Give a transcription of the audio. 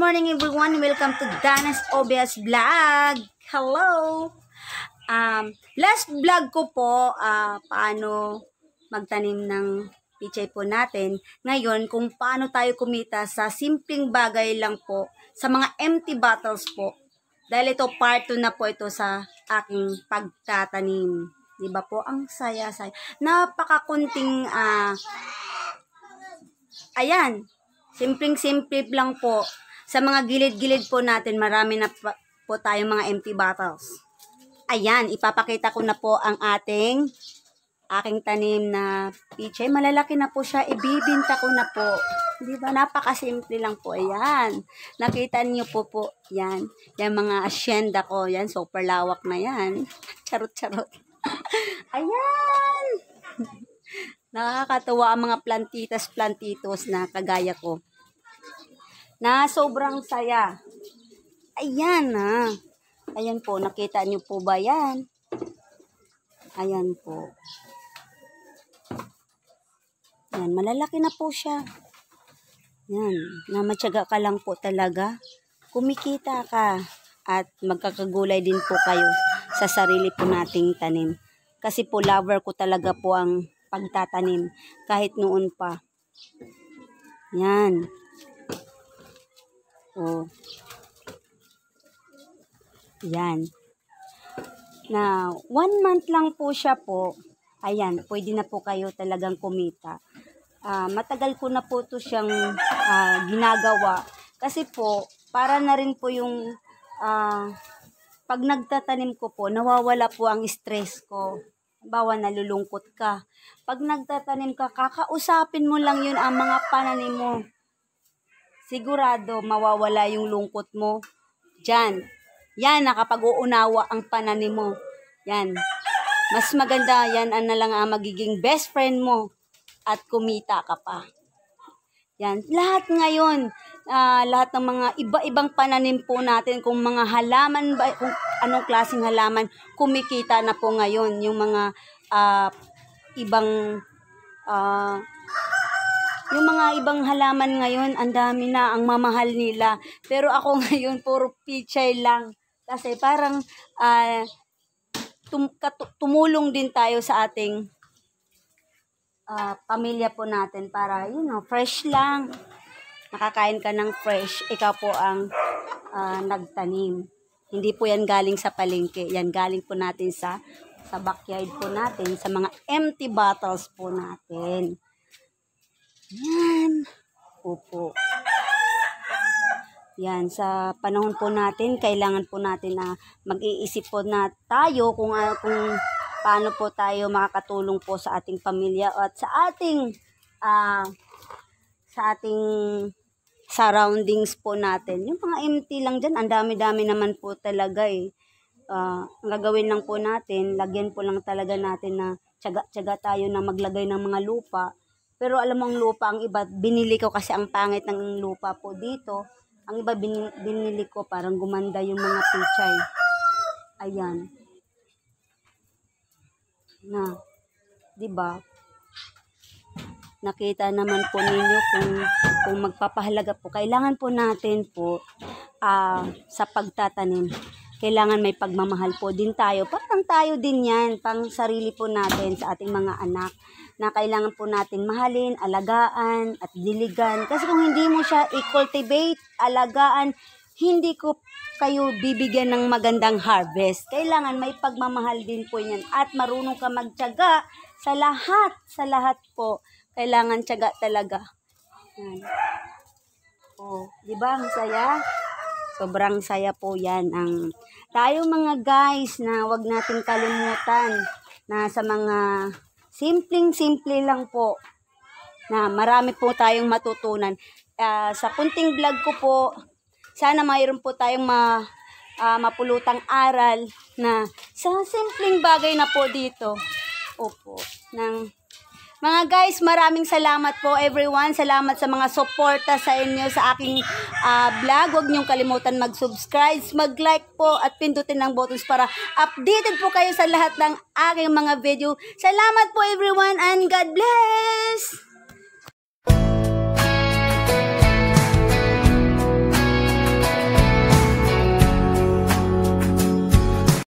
morning everyone. Welcome to Dana's Obvious Vlog. Hello. Last vlog ko po, paano magtanim ng Petchay po natin. Ngayon, kung paano tayo kumita sa simpleng bagay lang po, sa mga empty bottles po. Dahil ito part 2 na po ito sa aking pagtatanim. Diba po? Ang saya-saya. Napakakunting, ayan. Simpleng-simple lang po. Sa mga gilid-gilid po natin, marami na po tayong mga empty bottles. Ayan, ipapakita ko na po ang aking tanim na Petchay. Malalaki na po siya. Ibibinta ko na po. Di ba? Napakasimple lang po. Ayan. Nakita niyo po. Yan. Yan mga asyenda ko. Yan. Super lawak na yan. Charot-charot. Ayan. Nakakatuwa ang mga plantitos na kagaya ko. Na sobrang saya. Ayan na. Ayan po. Nakita niyo po ba yan? Ayan po. Yan. Malalaki na po siya. Yan. Namatyaga ka lang po talaga. Kumikita ka. At magkakagulay din po kayo sa sarili po nating tanim. Kasi po lover ko talaga po ang pagtatanim kahit noon pa. Yan. Oh. Yan. Na 1 month lang po siya po. Ayan, pwede na po kayo talagang kumita. Matagal ko na po ito siyang ginagawa. Kasi po, para na rin po yung pag nagtatanim ko po, nawawala po ang stress ko. Bawa nalulungkot ka. Pag nagtatanim ka, kakausapin mo lang yun ang mga pananim mo. Sigurado, mawawala yung lungkot mo. Diyan. Yan, nakapag-uunawa ang pananim mo. Yan. Mas maganda yan na lang ang magiging best friend mo. At kumita ka pa. Yan. Lahat ngayon, lahat ng mga iba-ibang pananim po natin, kung mga halaman ba, kung anong klaseng halaman, kumikita na po ngayon. Yung mga yung mga ibang halaman ngayon, ang dami na, ang mamahal nila. Pero ako ngayon, puro Petchay lang. Kasi parang tumulong din tayo sa ating pamilya po natin para, fresh lang. Nakakain ka ng fresh. Ikaw po ang nagtanim. Hindi po yan galing sa palengke. Yan galing po natin sa backyard po natin, sa mga empty bottles po natin. Yan. Opo. Yan, sa panahon po natin, kailangan po natin na mag-iisip po na tayo kung paano po tayo makakatulong po sa ating pamilya at sa ating surroundings po natin. Yung mga empty lang dyan, ang dami-dami naman po talaga eh. Ang gagawin lang po natin, lagyan po lang talaga natin na tiyaga tayo na maglagay ng mga lupa. Pero alam mo ang lupa, ang iba, binili ko kasi ang pangit ng lupa po dito. Ang iba binili ko, parang gumanda yung mga Petchay. Ayan. Na, 'di ba? Nakita naman po ninyo kung magpapahalaga po. Kailangan po natin po sa pagtatanim. Kailangan may pagmamahal po din tayo. Parang tayo din 'yan, pang sarili po natin sa ating mga anak. Na kailangan po natin mahalin, alagaan at diligan. Kasi kung hindi mo siya i-cultivate, alagaan, hindi ko kayo bibigyan ng magandang harvest. Kailangan may pagmamahal din po yan. At marunong ka magtiyaga sa lahat po. Kailangan tiyaga talaga. Yan. Oh, di ba ang saya? Sobrang saya po yan. Tayo mga guys na wag nating kalimutan na sa mga simpleng-simple lang po na marami po tayong matutunan. Sa kunting vlog ko po, sana mayroon po tayong mapulutang aral na sa simpleng bagay na po dito. Opo. Mga guys, maraming salamat po everyone. Salamat sa mga suporta sa inyo sa aking vlog. Huwag niyong kalimutan mag-subscribe, mag-like po at pindutin ang buttons para updated po kayo sa lahat ng aking mga video. Salamat po everyone and God bless!